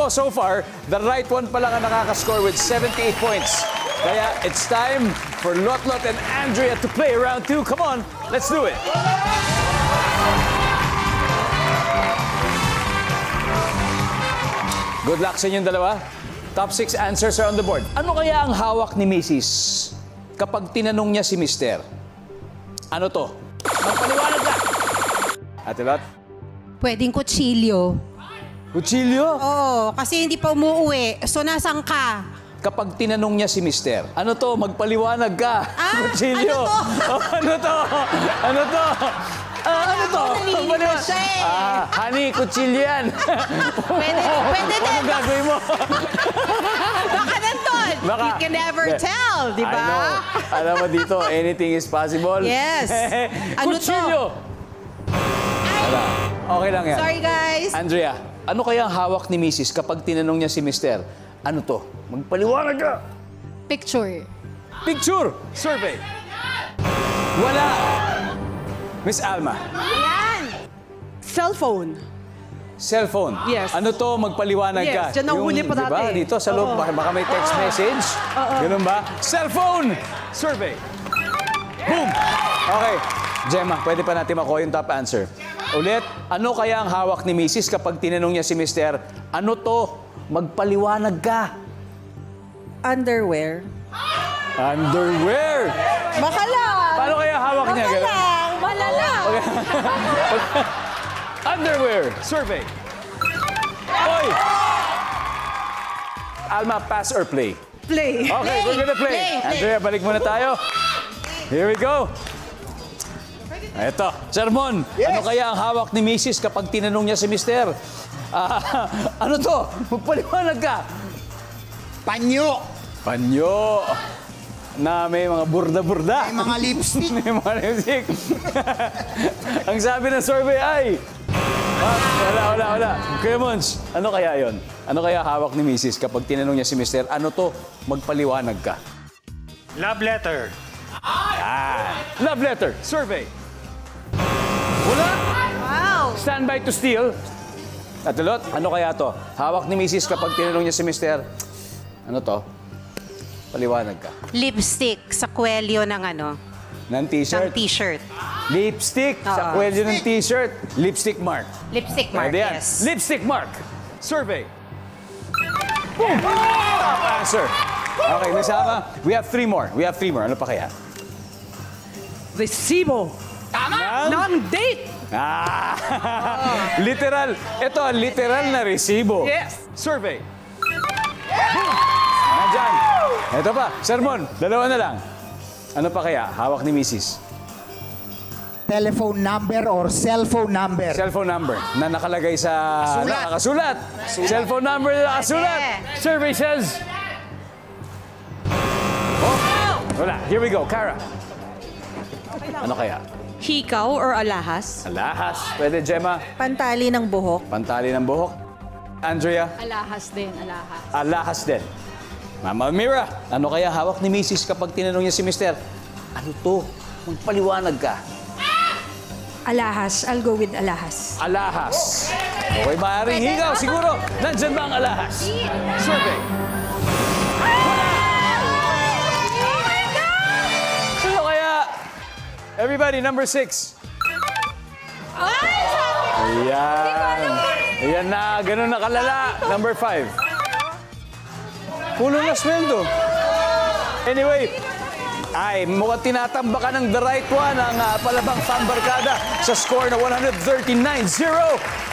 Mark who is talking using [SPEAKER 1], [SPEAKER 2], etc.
[SPEAKER 1] mo, so far, the right one pa lang ang nakakascore with 78 points. Kaya it's time for Lotlot and Andrea to play round 2. Come on, let's do it. Good luck sa inyong dalawa. Top 6 answers are on the board. Ano kaya ang hawak ni Mrs. kapag tinanong niya si Mr.? Ano to? Magpaliwanag ka! Ate Lot?
[SPEAKER 2] Pwedeng kutsilyo.
[SPEAKER 1] Kutsilyo?
[SPEAKER 2] Oo, kasi hindi pa umuuwi. So, nasaan ka?
[SPEAKER 1] Kapag tinanong niya si Mister, ano to? Magpaliwanag ka. Kutsilyo.
[SPEAKER 2] Ano to?
[SPEAKER 1] Ano to? Ano to?
[SPEAKER 2] Nalilimutan siya eh.
[SPEAKER 1] Honey, kutsilyo yan.
[SPEAKER 2] Pwede din.
[SPEAKER 1] Ano gagawin mo?
[SPEAKER 2] Baka nandun.
[SPEAKER 1] Baka.
[SPEAKER 2] You can never tell, di
[SPEAKER 1] I
[SPEAKER 2] ba?
[SPEAKER 1] know. Alam mo dito, anything is possible.
[SPEAKER 2] Yes. Ano to?
[SPEAKER 1] Kutsilyo. Wala. Okay lang yan.
[SPEAKER 2] Sorry, guys.
[SPEAKER 1] Andrea, ano kaya ang hawak ni Mrs. kapag tinanong niya si Mister? Ano to? Magpaliwanag ka.
[SPEAKER 3] Picture.
[SPEAKER 1] Picture. Survey. Wala. Miss Alma.
[SPEAKER 4] Yan! Cellphone.
[SPEAKER 1] Cellphone.
[SPEAKER 4] Yes.
[SPEAKER 1] Ano to? Magpaliwanag ka.
[SPEAKER 4] Yes, dyan nahuli pa dati.
[SPEAKER 1] Diba? Dito sa loob, baka may text message. Ganun ba? Cellphone. Survey. Boom. Okay. Gemma, pwede pa natin makuha yung top answer. Ulit, ano kaya ang hawak ni Mrs. kapag tinanong niya si Mister? Ano to? Magpaliwanag ka.
[SPEAKER 4] Underwear.
[SPEAKER 1] Underwear.
[SPEAKER 4] Baka lang.
[SPEAKER 1] Paano kaya hawak niya?
[SPEAKER 4] Baka lang. Bala lang.
[SPEAKER 1] Underwear. Survey. Oy! Alma, pass or play?
[SPEAKER 4] Play.
[SPEAKER 1] Okay, we're gonna play. Andrea, balik muna tayo. Here we go. Eto, Sermon, ano kaya ang hawak ni Mrs. kapag tinanong niya si Mister? Ano to? Magpaliwanag ka.
[SPEAKER 5] Panyo.
[SPEAKER 1] Panyo. Na may mga burda-burda.
[SPEAKER 5] May mga lipstick.
[SPEAKER 1] May mga lipstick. Ang sabi ng survey ay... Wala. Kuya Mons, ano kaya yon? Ano kaya hawak ni Mrs. kapag tinanong niya si Mister? Ano to? Magpaliwanag ka.
[SPEAKER 6] Love letter.
[SPEAKER 1] Love letter. Survey. Wala.
[SPEAKER 2] Wow.
[SPEAKER 1] Stand by to steal. At Lot, ano kaya to? Hawak ni Mrs. kapag tinanong niya si Mister. Ano to? Paliwanag ka.
[SPEAKER 2] Lipstick sa kwelyo ng ano?
[SPEAKER 1] Ng
[SPEAKER 2] Ng
[SPEAKER 1] t-shirt.
[SPEAKER 2] t-shirt.
[SPEAKER 1] Lipstick sa kwelyo ng t-shirt. Lipstick mark.
[SPEAKER 2] Lipstick mark,
[SPEAKER 1] Pwede yan.
[SPEAKER 2] yes.
[SPEAKER 1] Lipstick mark. Survey. Boom. Top answer. Okay, nasama. We have 3 more. Ano pa kaya?
[SPEAKER 4] Resibo.
[SPEAKER 1] Tama!
[SPEAKER 4] Ng date.
[SPEAKER 1] Literal. Ito ang literal na resibo.
[SPEAKER 4] Yes.
[SPEAKER 1] Survey. Nandyan. Ito pa. Sermon. Dalawa na lang. Ano pa kaya? Hawak ni Mrs.
[SPEAKER 5] Telephone number or cellphone number.
[SPEAKER 1] Cellphone number na nakalagay sa...
[SPEAKER 5] Sulat.
[SPEAKER 1] Nakakasulat. Cellphone number na nakasulat. Survey says... Oh, wala. Here we go. Cara. Ano kaya?
[SPEAKER 4] Hikaw or alahas.
[SPEAKER 1] Alahas. Pwede, Gemma.
[SPEAKER 2] Pantali ng buhok.
[SPEAKER 1] Pantali ng buhok. Andrea.
[SPEAKER 3] Alahas din, alahas.
[SPEAKER 1] Alahas din. Mama Mira, ano kaya hawak ni Mrs. kapag tinanong niya si Mister? Ano to? Magpaliwanag ka.
[SPEAKER 3] Alahas. I'll go with alahas.
[SPEAKER 1] Alahas. Okay, maaaring higaw. Siguro, nandyan ba ang alahas? Survey. Ano kaya? Everybody, number 6. Ayan. Ayan na, ganun na kalala. Number 5. Pulo na sweldo. Anyway, ay mukhang tinatamba ka ng the right one ang palabang Fambarkada sa score na 139-0.